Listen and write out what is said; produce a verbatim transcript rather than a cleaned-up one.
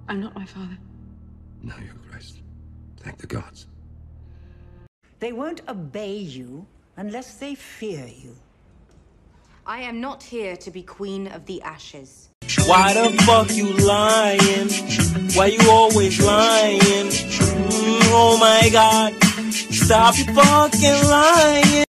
I'm not my father. No, your Grace. Thank the gods. They won't obey you unless they fear you. I am not here to be Queen of the Ashes. Why the fuck you lying? Why you always lying? Mm, oh my god, stop your fucking lying.